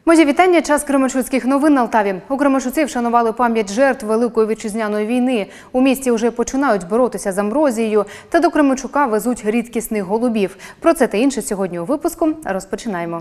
Мої вітання. Час кременчуцьких новин на Алтаві. У Кременчуці вшанували пам'ять жертв Великої Вітчизняної війни. У місті вже починають боротися з амброзією, та до Кременчука везуть рідкісних голубів. Про це та інше сьогодні у випуску. Розпочинаємо.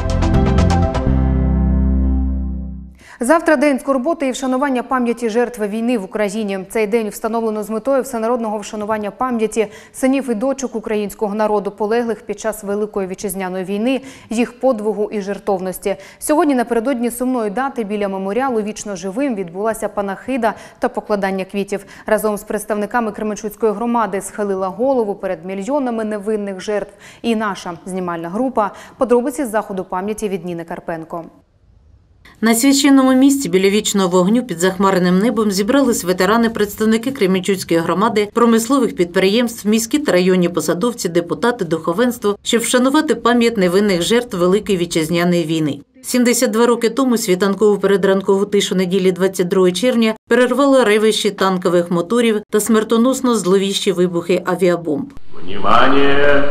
Завтра день скорботи і вшанування пам'яті жертв війни в Україні. Цей день встановлено з метою всенародного вшанування пам'яті синів і дочок українського народу, полеглих під час Великої Вітчизняної війни, їх подвигу і жертовності. Сьогодні напередодні сумної дати біля меморіалу «Вічно живим» відбулася панахида та покладання квітів. Разом з представниками Кременчуцької громади схилила голову перед мільйонами невинних жертв і наша знімальна група. Подробиці з заходу пам'яті від Ніни Карпенко. На священному місці біля вічного вогню під захмареним небом зібрались ветерани, представники Кременчуцької громади, промислових підприємств, міські та районні посадовці, депутати, духовенство, щоб вшанувати пам'ять невинних жертв Великої Вітчизняної війни. 72 роки тому світанкову передранкову тишу неділі 22 червня перервало ревищі танкових моторів та смертоносно зловіщі вибухи авіабомб. Внимание!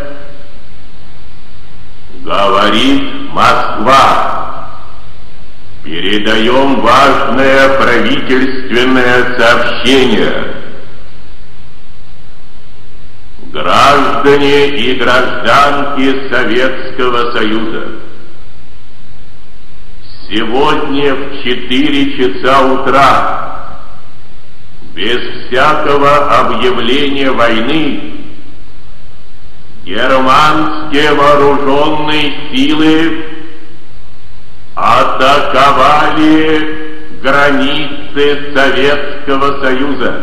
Говорит Москва! Передаем важное правительственное сообщение. Граждане и гражданки Советского Союза, сегодня в 4 часа утра, без всякого объявления войны, германские вооруженные силы атаковали границы Советского Союза.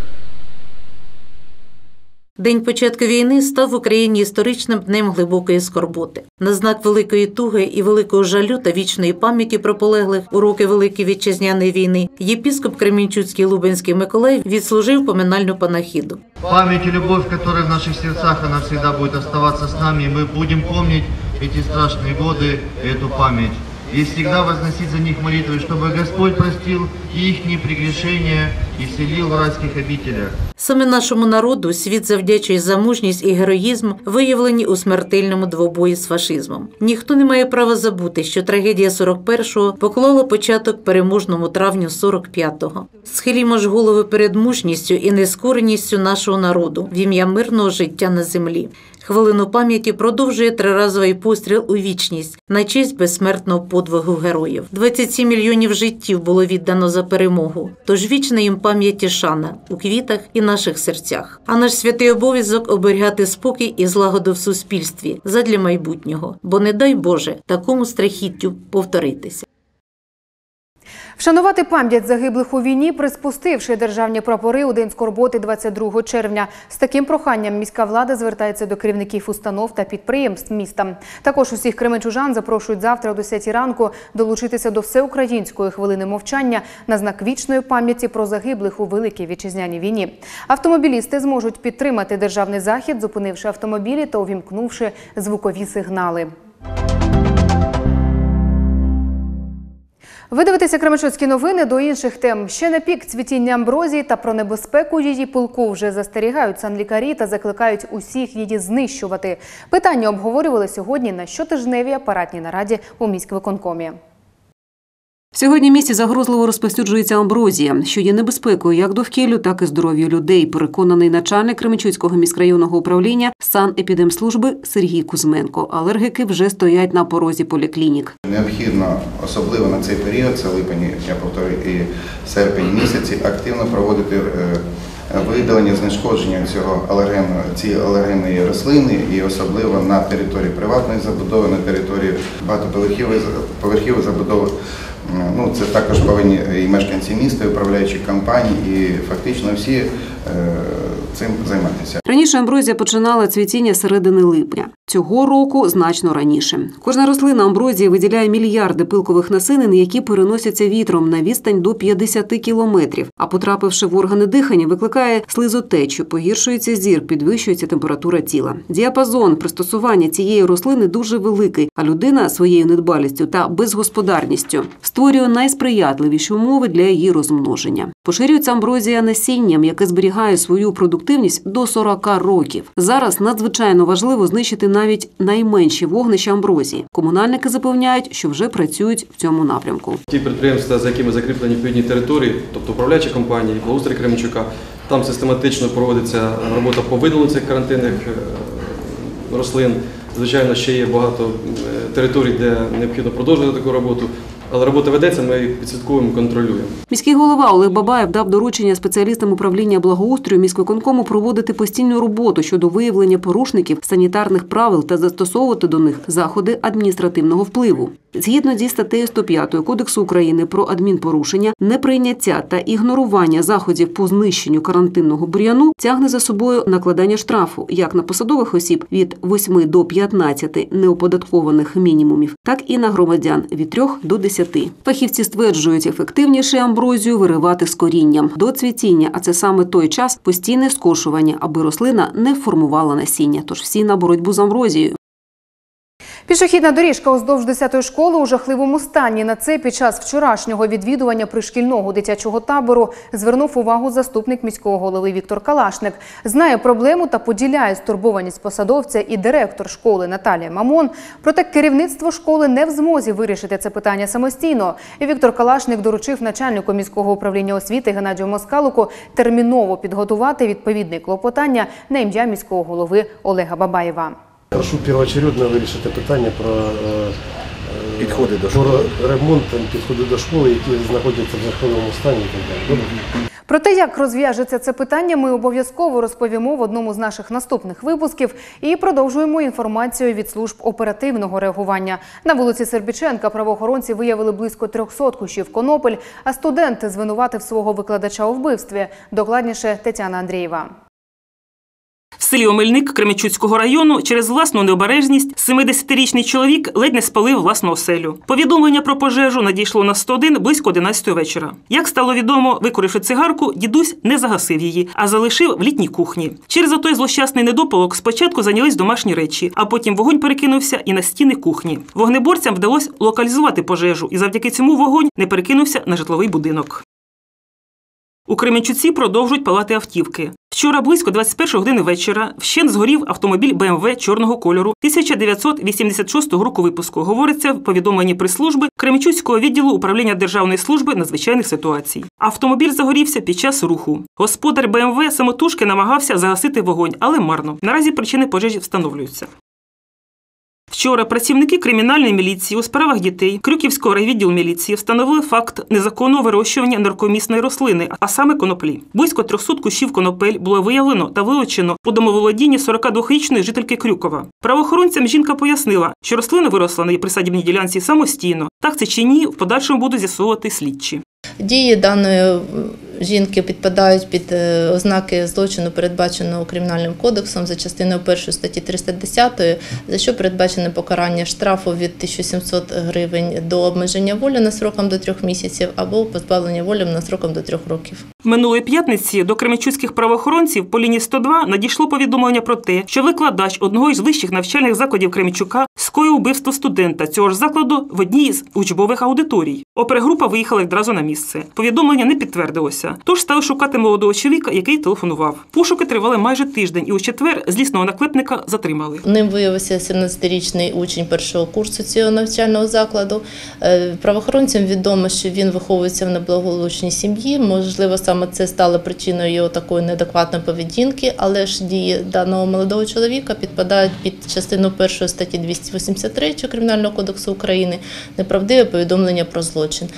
День початку війни став в Україні історичним днем глибокої скорботи. На знак великої туги і великого жалю та вічної пам'яті про полеглих у роки Великої Вітчизняної війни єпископ Кременчуцький Лубенський Миколай відслужив поминальну панахиду. Пам'ять і любов, яка в наших серцях, вона завжди буде залишатися з нами, і ми будемо пам'ятати ці страшні роки, цю пам'ять. И всегда возносить за них молитвы, чтобы Господь простил их прегрешения и вселил в райских обителях. Саме нашому народу світ завдячує за мужність і героїзм, виявлені у смертельному двобої з фашизмом. Ніхто не має права забути, що трагедія 41-го поклала початок переможному травню 45-го. Схилімо ж голови перед мужністю і нескореністю нашого народу в ім'я мирного життя на землі. Хвилину пам'яті продовжує триразовий постріл у вічність на честь безсмертного подвигу героїв. 27 мільйонів життів було віддано за перемогу. Тож вічна їм пам'яті шана у квітах і наших серцях. А наш святий обов'язок – оберігати спокій і злагоду в суспільстві задля майбутнього. Бо не дай Боже такому страхіттю повторитися. Вшанувати пам'ять загиблих у війні, приспустивши державні прапори у День скорботи 22 червня. З таким проханням міська влада звертається до керівників установ та підприємств міста. Також усіх кременчужан запрошують завтра о 10 ранку долучитися до всеукраїнської хвилини мовчання на знак вічної пам'яті про загиблих у Великій Вітчизняній війні. Автомобілісти зможуть підтримати державний захід, зупинивши автомобілі та увімкнувши звукові сигнали. Ви дивитеся Кременчуцькі новини, до інших тем. Ще не пік цвітіння амброзії та про небезпеку її пилку вже застерігають санлікарі та закликають усіх її знищувати. Питання обговорювали сьогодні на щотижневій апаратній нараді у міськвиконкомі. Сьогодні в місті загрозливо розповсюджується амброзія, що є небезпекою як довкіллю, так і здоров'ю людей, переконаний начальник Кременчуцького міськрайонного управління санепідемслужби Сергій Кузьменко. Алергики вже стоять на порозі поліклінік. Необхідно, особливо на цей період, це липень, я повторюю, і серпень місяці, активно проводити видалення, знешкодження цієї алергенної рослини, і особливо на території приватної забудови, на території багатоповерхівої забудови. Це також повинні і мешканці міста, і управляючі компанії, і фактично всі цим займатися. Раніше амброзія починала цвітіння середини липня. Цього року значно раніше. Кожна рослина амброзії виділяє мільярди пилкових насинин, які переносяться вітром на відстань до 50 кілометрів. А потрапивши в органи дихання, викликає слизотечу, погіршується зір, підвищується температура тіла. Діапазон пристосування цієї рослини дуже великий, а людина своєю недбалістю та безгосподарністю створює найсприятливіші умови для її розмноження. Поширюється амброзія насінням, яке зберігає свою продуктивність продуктивність до 40 років. Зараз надзвичайно важливо знищити навіть найменші вогнища амброзії. Комунальники запевняють, що вже працюють в цьому напрямку. Ті підприємства, за якими закріплені відповідні території, тобто управляючі компанії, благоустрій Кременчука, там систематично проводиться робота по видаленню цих карантинних рослин. Звичайно, ще є багато територій, де необхідно продовжувати таку роботу. Але робота ведеться, ми її підслідковуємо, контролюємо. Міський голова Олег Бабаєв дав доручення спеціалістам управління благоустрою міськвиконкому проводити постійну роботу щодо виявлення порушників санітарних правил та застосовувати до них заходи адміністративного впливу. Згідно зі статтею 105 Кодексу України про адмінпорушення, неприйняття та ігнорування заходів по знищенню карантинного бур'яну тягне за собою накладання штрафу як на посадових осіб від 8 до 15 неоподаткованих мінімумів, так і на громадян від 3 до 10. Фахівці стверджують, ефективніше амброзію виривати з корінням до цвітіння, а це саме той час постійне скошування, аби рослина не формувала насіння. Тож всі на боротьбу з амброзією. Пішохідна доріжка уздовж 10-ї школи у жахливому стані. На це під час вчорашнього відвідування пришкільного дитячого табору звернув увагу заступник міського голови Віктор Калашник. Знає проблему та поділяє стурбованість посадовця і директор школи Наталія Мамон. Проте керівництво школи не в змозі вирішити це питання самостійно. І Віктор Калашник доручив начальнику міського управління освіти Геннадію Москалику терміново підготувати відповідне клопотання на ім'я міського голови Олега Бабаєва. Прошу першочередно вирішити питання про ремонт підходи до школи, які знаходяться в жахливому стані. Про те, як розв'яжеться це питання, ми обов'язково розповімо в одному з наших наступних випусків і продовжуємо інформацію від служб оперативного реагування. На вулиці Сербіченка правоохоронці виявили близько 300 кущів конопель, а студент звинуватив свого викладача у вбивстві. Докладніше Тетяна Андрієва. В селі Омельник Кременчуцького району через власну необережність 70-річний чоловік ледь не спалив власну оселю. Повідомлення про пожежу надійшло на 101 близько 11 вечора. Як стало відомо, викуривши цигарку, дідусь не загасив її, а залишив в літній кухні. Через отой злощасний недопалок спочатку зайнялись домашні речі, а потім вогонь перекинувся і на стіни кухні. Вогнеборцям вдалося локалізувати пожежу, і завдяки цьому вогонь не перекинувся на житловий будинок. У Кременчуці продовжують палати автівки. Вчора близько 21 години вечора вщент згорів автомобіль БМВ чорного кольору 1986 року випуску, говориться в повідомленні прес-служби Кременчуцького відділу управління Державної служби надзвичайних ситуацій. Автомобіль загорівся під час руху. Господар БМВ самотужки намагався загасити вогонь, але марно. Наразі причини пожежі встановлюються. Вчора працівники кримінальної міліції у справах дітей Крюківського райвідділу міліції встановили факт незаконного вирощування наркомісної рослини, а саме коноплі. Близько 300 кущів конопель було виявлено та вилучено у домоволодінні 42-річної жительки Крюкова. Правоохоронцям жінка пояснила, що рослина виросла на її присадибній ділянці самостійно. Так це чи ні, в подальшому будуть з'ясовувати слідчі. Дії даної жінки підпадають під ознаки злочину, передбаченого Кримінальним кодексом за частиною 1 статті 310, за що передбачене покарання штрафу від 1700 гривень до обмеження волі на строком до 3 місяців або позбавлення волі на строком до 3 років. Минулої п'ятниці до кременчуцьких правоохоронців по лінії 102 надійшло повідомлення про те, що викладач одного із вищих навчальних закладів Кременчука скоїв вбивство студента цього ж закладу в одній з учбових аудиторій. Опергрупа виїхала одразу на місце. Повідомлення не підтвердилося. Тож стали шукати молодого чоловіка, який телефонував. Пошуки тривали майже тиждень, і у четвер злісного наклепника затримали. Ним виявився 17-річний учень першого курсу цього навчального закладу. Правоохоронцям відомо, що він виховується в неблагополучній сім'ї. Можливо, саме це стало причиною його такої неадекватної поведінки, але ж дії даного молодого чоловіка підпадають під частину 1 статті 283 Кримінального кодексу України неправдиве повідомлення про злочин.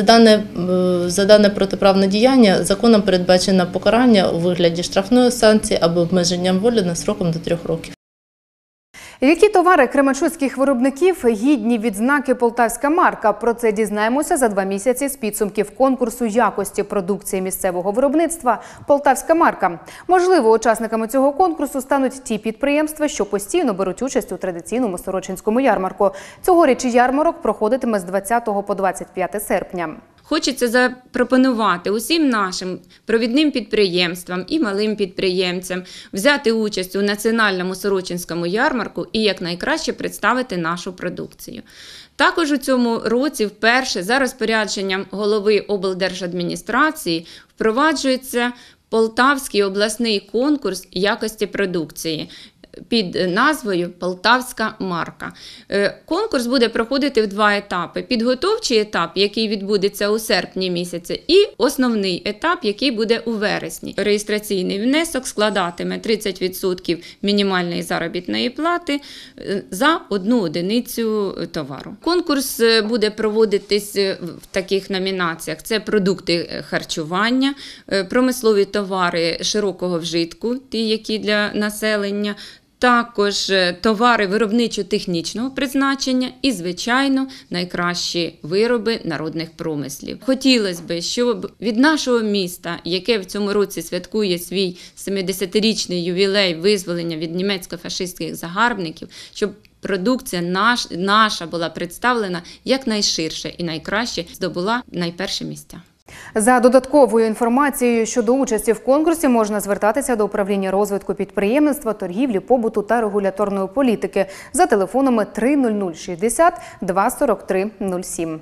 За дане протиправне діяння законом передбачено покарання у вигляді штрафної санкції або обмеженням волі на строком до 3 років. Які товари кременчуцьких виробників гідні відзнаки «Полтавська марка»? Про це дізнаємося за 2 місяці з підсумків конкурсу якості продукції місцевого виробництва «Полтавська марка». Можливо, учасниками цього конкурсу стануть ті підприємства, що постійно беруть участь у традиційному Сорочинському ярмарку. Цьогоріч ярмарок проходитиме з 20 по 25 серпня. Хочеться запропонувати усім нашим провідним підприємствам і малим підприємцям взяти участь у національному Сорочинському ярмарку і якнайкраще представити нашу продукцію. Також у цьому році вперше за розпорядженням голови облдержадміністрації впроваджується Полтавський обласний конкурс якості продукції під назвою «Полтавська марка». Конкурс буде проходити в 2 етапи. Підготовчий етап, який відбудеться у серпні місяці, і основний етап, який буде у вересні. Реєстраційний внесок складатиме 30% мінімальної заробітної плати за 1 одиницю товару. Конкурс буде проводитись в таких номінаціях. Це продукти харчування, промислові товари широкого вжитку, ті, які для населення, також товари виробничо-технічного призначення і, звичайно, найкращі вироби народних промислів. Хотілося б, щоб від нашого міста, яке в цьому році святкує свій 70-річний ювілей визволення від німецько-фашистських загарбників, щоб продукція наша була представлена якнайширше і найкраще здобула найперші місця. За додатковою інформацією щодо участі в конкурсі можна звертатися до управління розвитку підприємництва, торгівлі, побуту та регуляторної політики за телефонами 30060 243 07.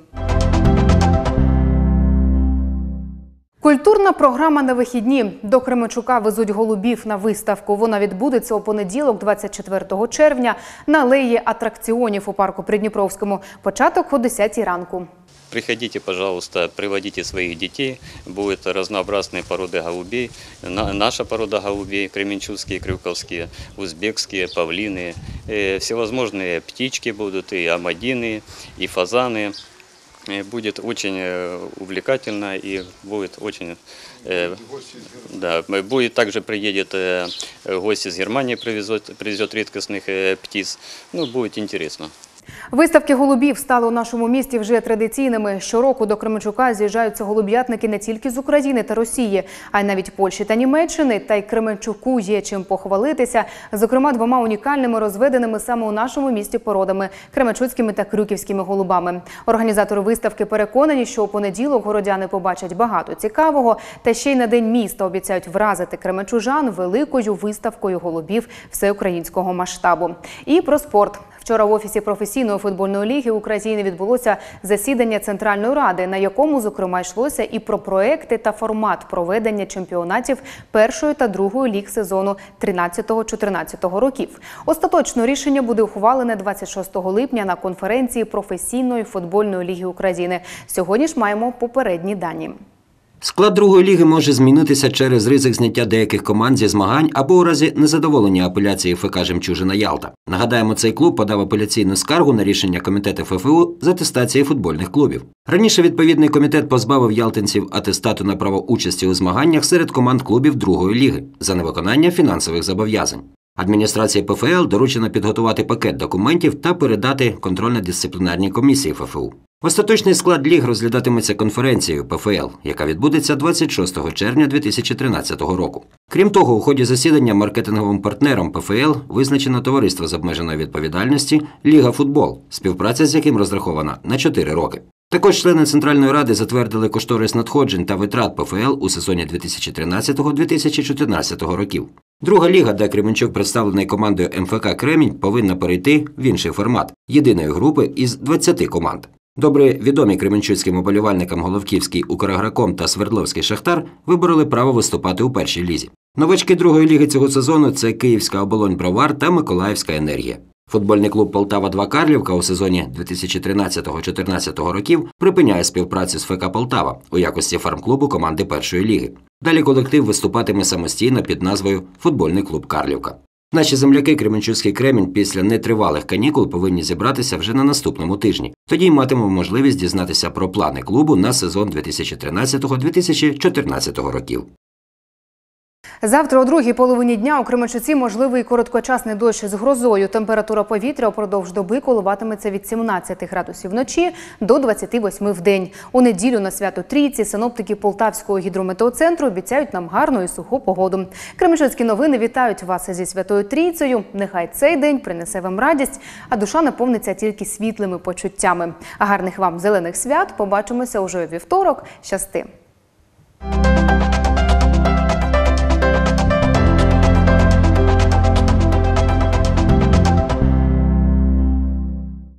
Культурна програма на вихідні. До Кременчука везуть голубів на виставку. Вона відбудеться у понеділок, 24 червня, на алеї атракціонів у парку Придніпровському. Початок о 10 ранку. Приходите, пожалуйста, приводите своих детей. Будут разнообразные породы голубей. Наша порода голубей, кременчуцкие, крюковские, узбекские, павлины. Всевозможные птички будут, и амадины, и фазаны. Будет очень увлекательно и будет очень... Да, будет также приедет гость из Германии, привезет редкостных птиц. Ну, будет интересно. Виставки голубів стали у нашому місті вже традиційними. Щороку до Кременчука з'їжджаються голуб'ятники не тільки з України та Росії, а й навіть Польщі та Німеччини. Та й Кременчуку є чим похвалитися. Зокрема, 2 унікальними розведеними саме у нашому місті породами – кременчуцькими та крюківськими голубами. Організатори виставки переконані, що у понеділок городяни побачать багато цікавого. Та ще й на День міста обіцяють вразити кременчужан великою виставкою голубів всеукраїнського масштабу. І про спорт. Вчора в Офісі професійної футбольної ліги України відбулося засідання Центральної ради, на якому, зокрема, йшлося і про проекти та формат проведення чемпіонатів першої та другої ліг сезону 13-14 років. Остаточне рішення буде ухвалене 26 липня на конференції професійної футбольної ліги України. Сьогодні ж маємо попередні дані. Склад другої ліги може змінитися через ризик зняття деяких команд зі змагань або у разі незадоволення апеляції ФК «Жемчужина Ялта». Нагадаємо, цей клуб подав апеляційну скаргу на рішення комітету ФФУ з атестації футбольних клубів. Раніше відповідний комітет позбавив ялтинців атестату на право участі у змаганнях серед команд клубів другої ліги за невиконання фінансових зобов'язань. Адміністрації ПФЛ доручено підготувати пакет документів та передати контрольно-дисциплінарній комісії ФФУ. Остаточний склад ліг розглядатиметься конференцією ПФЛ, яка відбудеться 26 червня 2013 року. Крім того, у ході засідання маркетинговим партнером ПФЛ визначено товариство з обмеженою відповідальності «Ліга Футбол», співпраця з яким розрахована на 4 роки. Також члени Центральної ради затвердили кошторис надходжень та витрат ПФЛ у сезоні 2013-2014 років. Друга ліга, де Кременчук представлений командою МФК «Кремінь», повинна перейти в інший формат – єдиної групи із 20 команд. Добре відомі кременчуцьким уболівальникам Головківський «Украгроком» та Свердловський «Шахтар» вибороли право виступати у першій лізі. Новачки другої ліги цього сезону – це Київська «Оболонь-Бровар» та Миколаївська «Енергія». Футбольний клуб «Полтава-2 Карлівка» у сезоні 2013-2014 років припиняє співпрацю з ФК «Полтава» у якості фармклубу команди першої ліги. Далі колектив виступатиме самостійно під назвою «Футбольний клуб Карлівка». Наші земляки Кременчуцький «Кремінь» після нетривалих канікул повинні зібратися вже на наступному тижні. Тоді й матимемо можливість дізнатися про плани клубу на сезон 2013-2014 років. Завтра о другій половині дня у Кременчуці можливий короткочасний дощ з грозою. Температура повітря упродовж доби коливатиметься від 17 градусів вночі до 28 вдень. У неділю на Свято Трійці синоптики Полтавського гідрометеоцентру обіцяють нам гарну і суху погоду. Кременчуцькі новини вітають вас зі Святою Трійцею. Нехай цей день принесе вам радість, а душа наповниться тільки світлими почуттями. А гарних вам зелених свят. Побачимося уже у вівторок. Щасти!